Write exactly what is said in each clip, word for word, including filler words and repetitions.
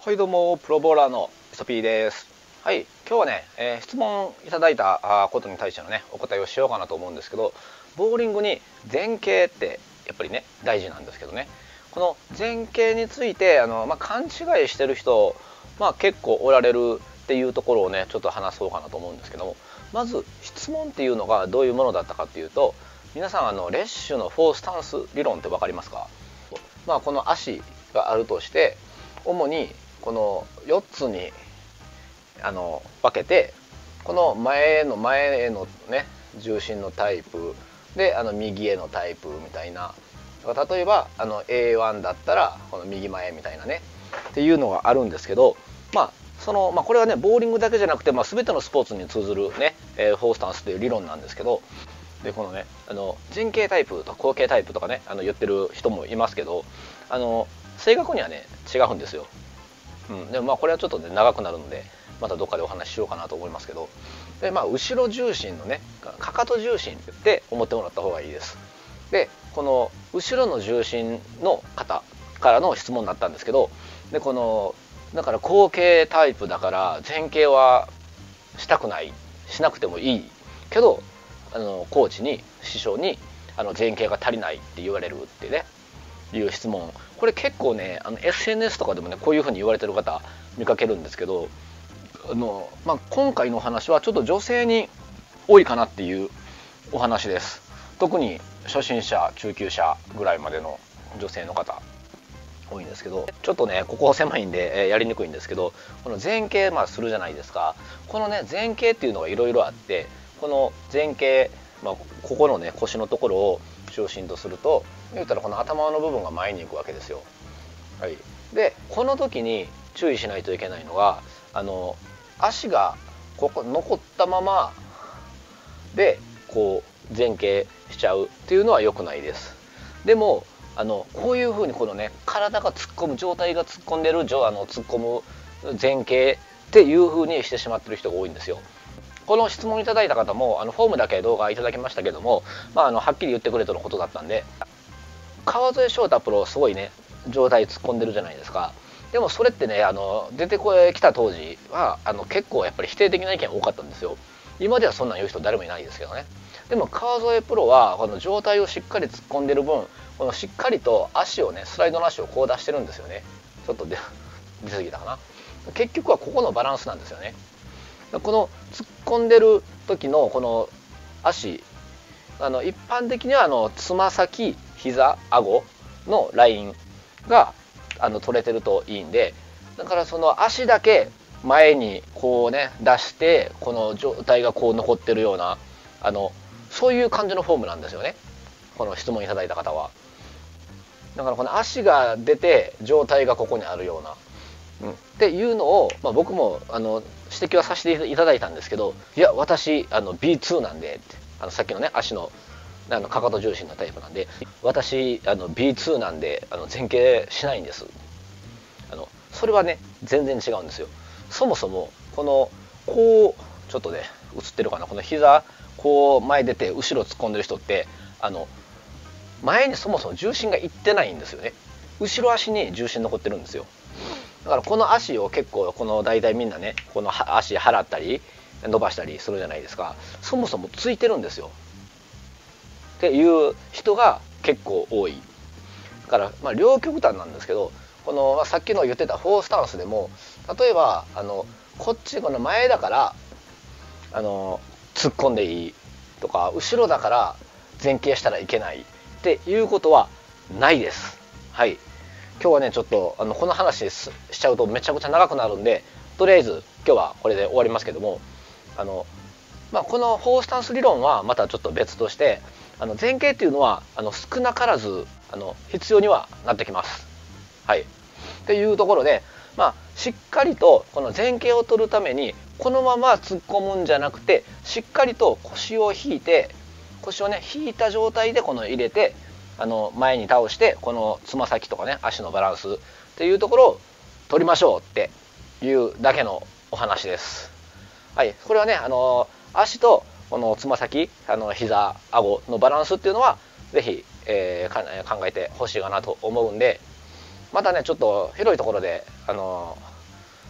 はいどうも、プロボーラーのイソピーです。はい、今日はね、えー質問いただいたあことに対してのね、お答えをしようかなと思うんですけど、ボーリングに前傾ってやっぱりね、大事なんですけどね、この前傾についてあの、まあ、勘違いしてる人、まあ、結構おられるっていうところをね、ちょっと話そうかなと思うんですけども、まず質問っていうのがどういうものだったかっていうと、皆さんあのレッシュのフォースタンス理論って分かりますか？まあ、この足があるとして、主にこのよっつにあの分けて、この前の前へのね重心のタイプで、あの右へのタイプみたいな、例えばあの エーワン だったらこの右前みたいなねっていうのがあるんですけど、まあそのまあ、これはねボーリングだけじゃなくて、まあ、全てのスポーツに通ずるね、えー、フォースタンスという理論なんですけど、でこのねあの前傾タイプとか後傾タイプとかねあの言ってる人もいますけど、あの正確にはね違うんですよ。うん、でもまあこれはちょっとね長くなるので、またどっかでお話ししようかなと思いますけど、でまあ後ろ重心のねかかと重心って思ってもらった方がいいです。でこの後ろの重心の方からの質問だったんですけど、でこのだから後傾タイプだから前傾はしたくない、しなくてもいいけど、あのコーチに師匠にあの前傾が足りないって言われるってねいう質問、これ結構ねあの エスエヌエス とかでもねこういうふうに言われてる方見かけるんですけど、あの、まあ、今回のお話はちょっと女性に多いかなっていうお話です。特に初心者中級者ぐらいまでの女性の方多いんですけど、ちょっとねここ狭いんで、えーやりにくいんですけど、この前傾まあするじゃないですか。このね前傾っていうのがいろいろあって、この前傾、まあ、ここのね腰のところを中心とすると、言うたらこの頭の部分が前に行くわけですよ。はい、でこの時に注意しないといけないのが、あの足がここ残ったままでこう前傾しちゃうっていうのは良くないです。でもあのこういうふうにこのね体が突っ込む、状態が突っ込んでるあの突っ込む前傾っていうふうにしてしまってる人が多いんですよ。この質問いただいた方もあのフォームだけ動画いただきましたけども、まあ、あのはっきり言ってくれとのことだったんで、川添翔太プロすごいね状態突っ込んでるじゃないですか。でもそれってねあの出てきた当時はあの結構やっぱり否定的な意見多かったんですよ。今ではそんなん言う人誰もいないですけどね。でも川添プロはこの状態をしっかり突っ込んでる分、このしっかりと足をねスライドの足をこう出してるんですよね。ちょっと出出過ぎたかな。結局はここのバランスなんですよね。この突っ込んでる時のこの足、あの一般的にはあのつま先、膝、顎のラインがあの取れてるといいんで、だからその足だけ前にこうね出して、この状態がこう残ってるような、あのそういう感じのフォームなんですよね、この質問いただいた方は。だからこの足が出て状態がここにあるような、うん、っていうのを、まあ、僕もあの指摘はさせていただいたんですけど、いや私あの ビーツー なんでって、あのさっきのね足のあのかかと重心のタイプなんで、私あの ビーツー なんであの前傾しないんです。あのそれはね全然違うんですよ。そもそもこのこうちょっとね映ってるかな、この膝こう前出て後ろ突っ込んでる人って、あの前にそもそも重心がいってないんですよね。後ろ足に重心残ってるんですよ。だからこの足を結構この大体みんなねこの足払ったり伸ばしたりするじゃないですか。そもそもついてるんですよっていう人が結構多い。だからまあ両極端なんですけど、この、まあ、さっきの言ってたフォースタンスでも、例えばあのこっちこの前だからあの突っ込んでいいとか、後ろだから前傾したらいけないっていうことはないです。はい、今日はねちょっとあのこの話しちゃうとめちゃくちゃ長くなるんで、とりあえず今日はこれで終わりますけども、あの、まあ、このフォースタンス理論はまたちょっと別として、あの前傾っていうのはあの少なからずあの必要にはなってきます。はい、っていうところで、まあ、しっかりとこの前傾を取るためにこのまま突っ込むんじゃなくて、しっかりと腰を引いて、腰をね引いた状態でこの入れて、あの前に倒してこのつま先とかね足のバランスっていうところを取りましょうっていうだけのお話です。はい、これはねあの足とこのつま先、あの膝、顎のバランスっていうのは是非、えー、考えてほしいかなと思うんで、またねちょっと広いところであの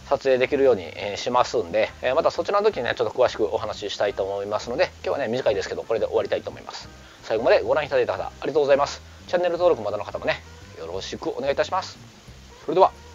撮影できるようにしますんで、またそちらの時にねちょっと詳しくお話ししたいと思いますので、今日はね短いですけどこれで終わりたいと思います。最後までご覧いただいた方ありがとうございます。チャンネル登録まだの方もねよろしくお願いいたします。それでは。